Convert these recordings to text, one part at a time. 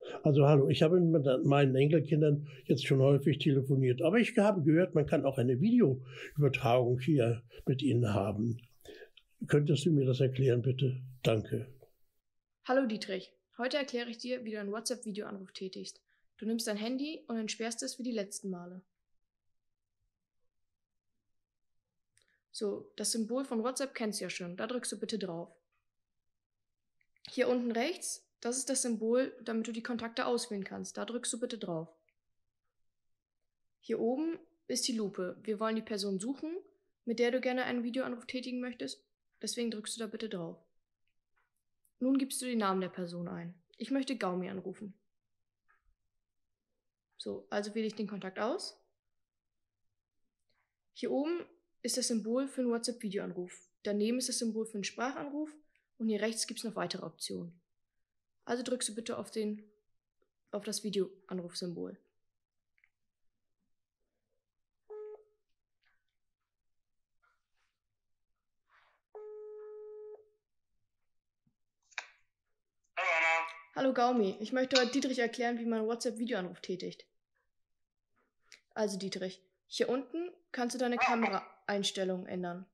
Also hallo, ich habe mit meinen Enkelkindern jetzt schon häufig telefoniert, aber ich habe gehört, man kann auch eine Videoübertragung hier mit ihnen haben. Könntest du mir das erklären, bitte? Danke. Hallo Dietrich, heute erkläre ich dir, wie du einen WhatsApp-Videoanruf tätigst. Du nimmst dein Handy und entsperrst es wie die letzten Male. So, das Symbol von WhatsApp kennst du ja schon, da drückst du bitte drauf. Hier unten rechts, das ist das Symbol, damit du die Kontakte auswählen kannst, da drückst du bitte drauf. Hier oben ist die Lupe, wir wollen die Person suchen, mit der du gerne einen Videoanruf tätigen möchtest, deswegen drückst du da bitte drauf. Nun gibst du den Namen der Person ein. Ich möchte Gaumi anrufen. So, also wähle ich den Kontakt aus. Hier oben ist das Symbol für einen WhatsApp-Videoanruf. Daneben ist das Symbol für einen Sprachanruf und hier rechts gibt es noch weitere Optionen. Also drückst du bitte auf das Videoanrufsymbol. Hallo Gaumi, ich möchte heute Dietrich erklären, wie man einen WhatsApp-Videoanruf tätigt. Also Dietrich, hier unten kannst du deine Kameraeinstellungen ändern.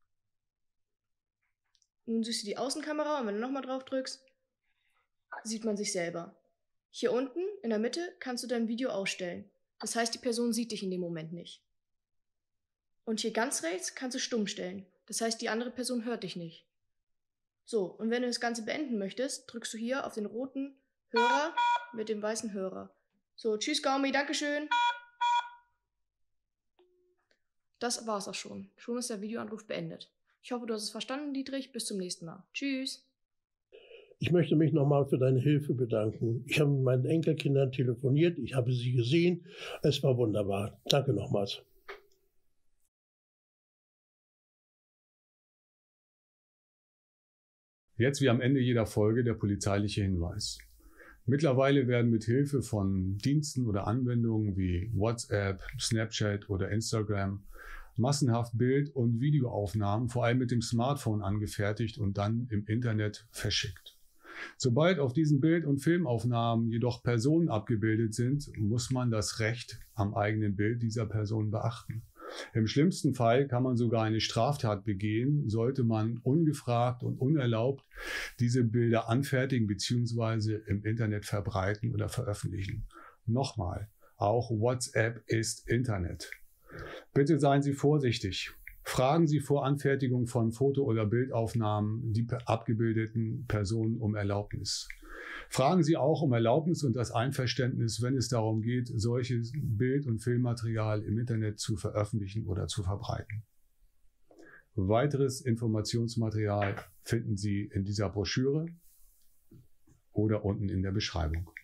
Nun siehst du die Außenkamera und wenn du nochmal drauf drückst, sieht man sich selber. Hier unten in der Mitte kannst du dein Video ausstellen. Das heißt, die Person sieht dich in dem Moment nicht. Und hier ganz rechts kannst du stumm stellen. Das heißt, die andere Person hört dich nicht. So, und wenn du das Ganze beenden möchtest, drückst du hier auf den roten Hörer mit dem weißen Hörer. So, tschüss Gaumi, Dankeschön. Das war's auch schon. Schon ist der Videoanruf beendet. Ich hoffe, du hast es verstanden, Dietrich. Bis zum nächsten Mal. Tschüss. Ich möchte mich nochmal für deine Hilfe bedanken. Ich habe mit meinen Enkelkindern telefoniert, ich habe sie gesehen. Es war wunderbar. Danke nochmals. Jetzt wie am Ende jeder Folge der polizeiliche Hinweis. Mittlerweile werden mit Hilfe von Diensten oder Anwendungen wie WhatsApp, Snapchat oder Instagram massenhaft Bild- und Videoaufnahmen vor allem mit dem Smartphone angefertigt und dann im Internet verschickt. Sobald auf diesen Bild- und Filmaufnahmen jedoch Personen abgebildet sind, muss man das Recht am eigenen Bild dieser Person beachten. Im schlimmsten Fall kann man sogar eine Straftat begehen, sollte man ungefragt und unerlaubt diese Bilder anfertigen bzw. im Internet verbreiten oder veröffentlichen. Nochmal, auch WhatsApp ist Internet. Bitte seien Sie vorsichtig. Fragen Sie vor Anfertigung von Foto- oder Bildaufnahmen die abgebildeten Personen um Erlaubnis. Fragen Sie auch um Erlaubnis und das Einverständnis, wenn es darum geht, solches Bild- und Filmmaterial im Internet zu veröffentlichen oder zu verbreiten. Weiteres Informationsmaterial finden Sie in dieser Broschüre oder unten in der Beschreibung.